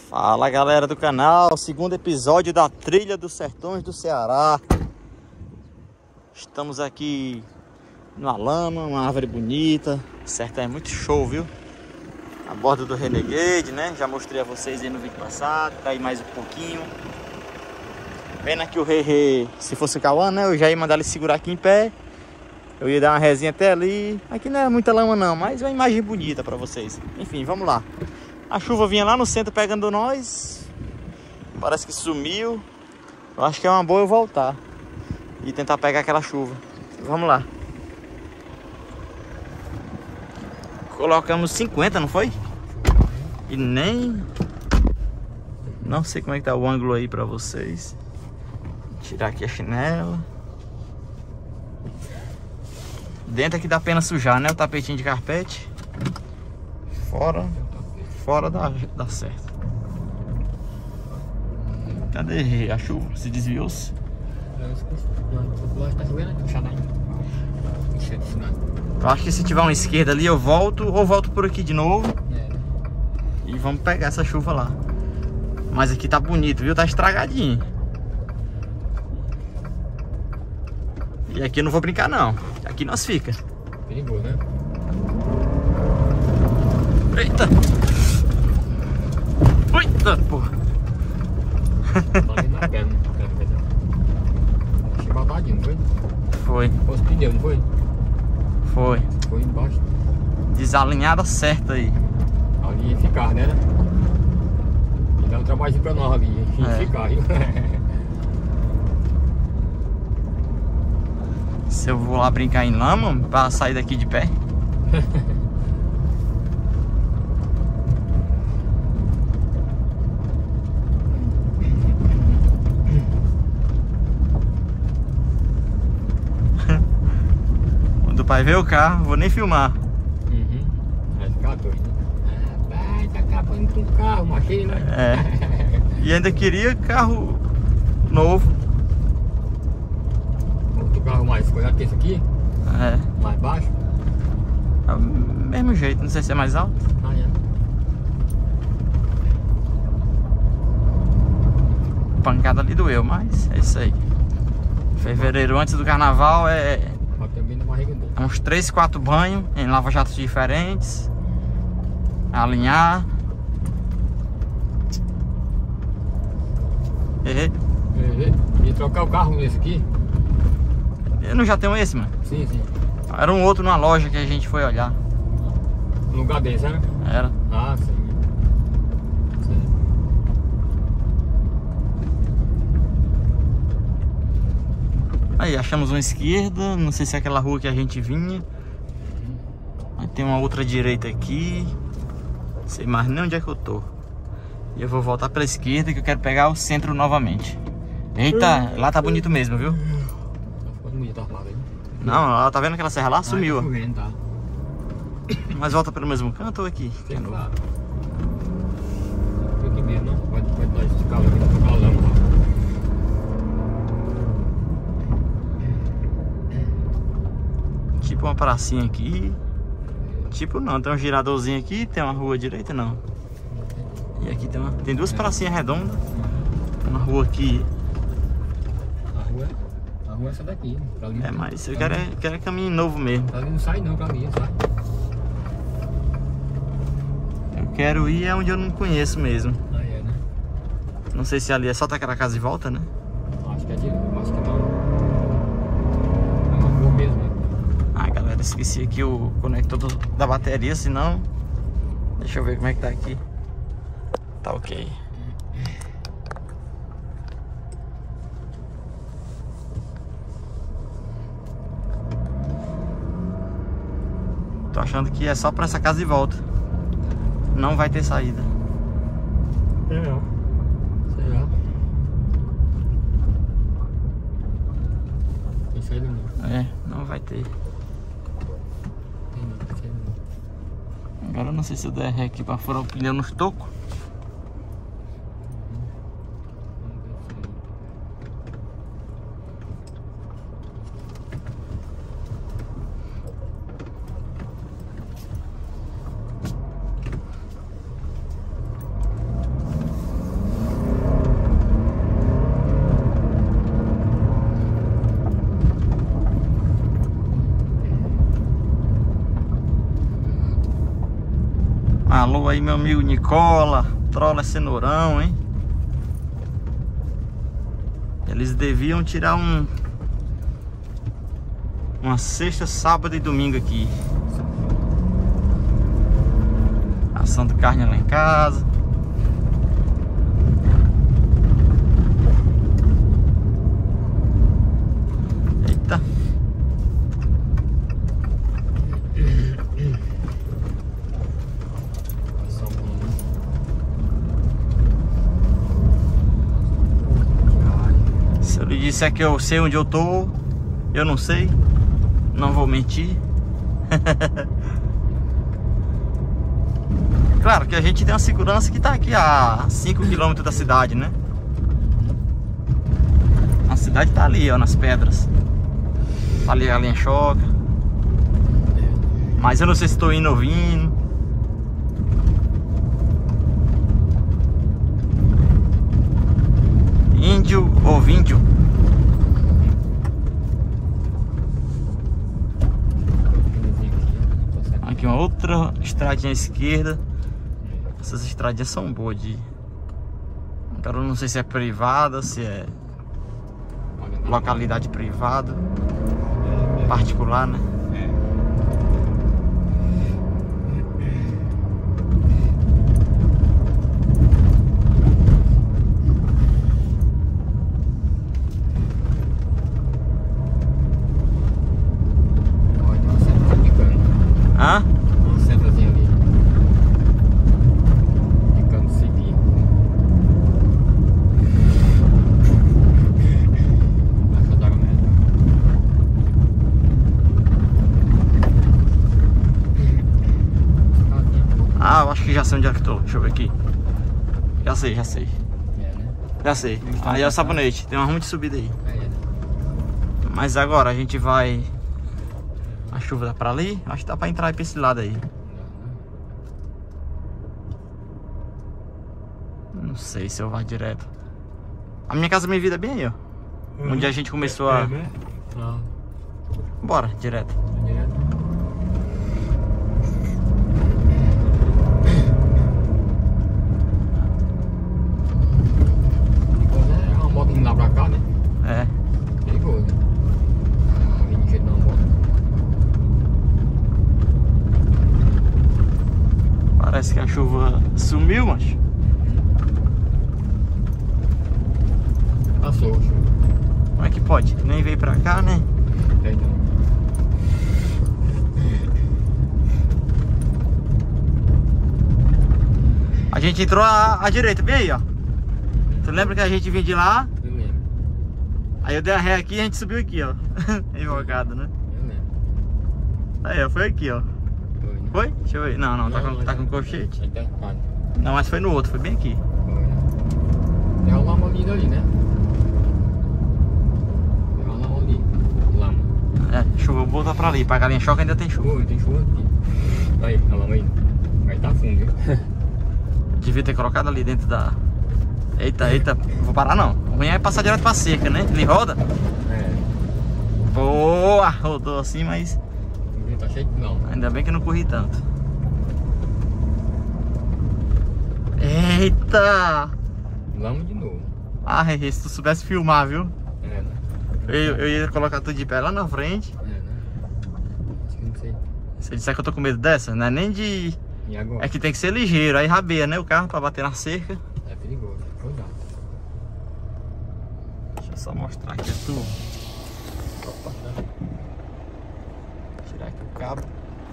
Fala galera do canal, segundo episódio da Trilha dos Sertões do Ceará. Estamos aqui numa lama, uma árvore bonita. O sertão é muito show, viu? A borda do Renegade, né? Já mostrei a vocês aí no vídeo passado. Tá aí mais um pouquinho. Pena que o Rei, se fosse o Cauã, né? Eu já ia mandar ele segurar aqui em pé. Eu ia dar uma resinha até ali. Aqui não é muita lama não, mas é uma imagem bonita pra vocês. Enfim, vamos lá. A chuva vinha lá no centro pegando nós. Parece que sumiu. Eu acho que é uma boa eu voltar e tentar pegar aquela chuva. Vamos lá. Colocamos 50, não foi? E nem... Não sei como é que tá o ângulo aí pra vocês. Vou tirar aqui a chinela. Dentro aqui dá pena sujar, né? O tapetinho de carpete. Fora dá certo. Cadê a chuva? Se desviou-se? Eu acho que se tiver uma esquerda ali eu volto, ou volto por aqui de novo. E vamos pegar essa chuva lá. Mas aqui tá bonito, viu? Tá estragadinho. E aqui eu não vou brincar não. Aqui nós fica. Perigoso, né? Eita! Eita, porra! Tá na perna. Achei batadinho, não foi? Foi. Os pneus, não foi? Foi. Foi embaixo. Desalinhada certa aí. Ali ia ficar, né? E dá um trabalhinho pra nós ali. Ia ficar, viu? Se eu vou lá brincar em lama pra sair daqui de pé. Quando o pai ver o carro, vou nem filmar. Vai ficar doido. Rapaz, tá acabando com o carro, machina. E ainda queria carro novo. Outro carro mais coisa que esse aqui? Mais baixo? Mesmo jeito, não sei se é mais alto. Pancada ali doeu, mas é isso aí. Fevereiro antes do carnaval é uns 3, 4 banhos em lava-jatos diferentes. Alinhar. E trocar o carro nesse aqui? Eu não já tenho esse, mano? Sim. Era um outro numa loja que a gente foi olhar. No lugar desse, era? Era. Ah, sim. Aí, achamos uma esquerda. Não sei se é aquela rua que a gente vinha. Aí tem uma outra direita aqui. Não sei mais nem onde é que eu tô. E eu vou voltar pela esquerda que eu quero pegar o centro novamente. Eita, lá tá bonito mesmo, viu? Não, ela tá vendo aquela serra lá? Sumiu. Tá. Mas volta pelo mesmo canto ou aqui? Sim, claro. Aqui mesmo, não? Pode dar esse carro aqui, não tocar lama lá. Tipo uma pracinha aqui. Tipo não, tem um giradorzinho aqui, tem uma rua direita não. E aqui tem duas pracinhas redondas. Uma rua aqui. A rua é essa daqui. Mas eu quero caminho novo mesmo. Ali não sai não, caminho, sai. Eu quero ir onde eu não conheço mesmo. Né? Não sei se ali é só tacar casa e volta, né? Acho que é direito, acho que não. É uma rua mesmo, né? Ah, galera, esqueci aqui o conector da bateria, senão... Deixa eu ver como é que tá aqui. Tá ok. Tô achando que é só pra essa casa e volta. Não vai ter saída. Será? Tem saída não. Não vai ter. Agora eu não sei se eu der ré aqui pra furar o pneu nos tocos. Alô aí, meu amigo Nicola. Trola é cenourão, hein? Eles deviam tirar uma sexta, sábado e domingo aqui. Assando carne lá em casa. Eita. Se eu lhe disser que eu sei onde eu tô, eu não sei. Não vou mentir. Claro que a gente tem uma segurança que tá aqui a 5 km da cidade, né? A cidade tá ali, ó, nas pedras. Tá ali a linha choca. Mas eu não sei se estou indo ou vindo. Índio ou víndio? Aqui uma outra estradinha à esquerda. Essas estradinhas são boas de... Agora eu não sei se é privada, se é localidade privada, particular, né? Hã? Uma setazinha ali. De canto seguir. Essa d'água mesmo. Ah, eu acho que já sei onde é que tô. Deixa eu ver aqui. Já sei. É, né? Já sei. Aí é o sabonete. Tem uma ruim de subida aí. É, né? Mas agora a gente vai... A chuva dá pra ali? Acho que dá pra entrar pra esse lado aí. Não sei se eu vou direto. A minha casa, minha vida é bem aí, ó. Onde a gente começou a... né? Não. Bora, direto. Direto. É uma moto indo lá pra cá, né? É. Perigoso. Alguém de jeito não moto. Parece que a chuva sumiu, macho. Passou. Como é que pode? Nem veio pra cá, né? A gente entrou à direita, bem aí, ó. Tu lembra que a gente vinha de lá? Eu lembro. Aí eu dei a ré aqui e a gente subiu aqui, ó. Invocado, né? Eu lembro. Aí, ó, foi aqui, ó. Foi, né? Foi? Deixa eu ver. Não, tá com colchete. Aí tá errado. Não, mas foi no outro, foi bem aqui. Foi, né? Tem uma lama ali, né? Tem uma lama ali. Lama. É, chuva, eu vou botar pra ali. Pra galinha choca ainda tem chuva. Oi, tem chuva aqui. Aí, a lama aí. Aí tá fundo, viu? Devia ter colocado ali dentro da... Eita, vou parar não. O ruim é passar direto pra cerca, né? Ele roda. É. Boa! Rodou assim, mas... Tá cheio de lama. Ainda bem que eu não corri tanto. Eita! Lama de novo. Ah, se tu soubesse filmar, viu? É, né? Eu ia colocar tudo de pé lá na frente. É, né? Acho que não sei. Se eu disser que eu tô com medo dessa, não é nem de... E agora? É que tem que ser ligeiro, aí rabeia, né? O carro pra bater na cerca. É perigoso. Cuidado. Deixa eu só mostrar aqui a tua. Opa. Tirar aqui o cabo.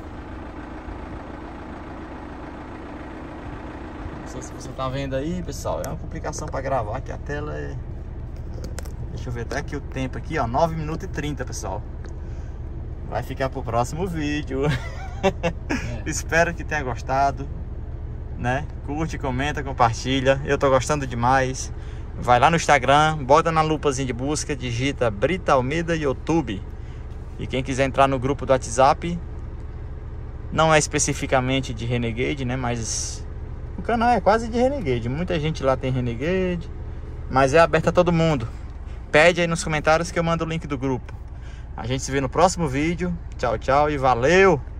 Não sei se você tá vendo aí, pessoal. É uma complicação pra gravar, que a tela é... Deixa eu ver até aqui o tempo aqui, ó. 9 minutos e 30, pessoal. Vai ficar pro próximo vídeo. Espero que tenha gostado, né? Curte, comenta, compartilha. Eu tô gostando demais. Vai lá no Instagram, bota na lupazinha de busca, digita Brita Almeida YouTube. E quem quiser entrar no grupo do WhatsApp, não é especificamente de Renegade, né? Mas o canal é quase de Renegade. Muita gente lá tem Renegade, mas é aberto a todo mundo. Pede aí nos comentários que eu mando o link do grupo. A gente se vê no próximo vídeo. Tchau, tchau e valeu!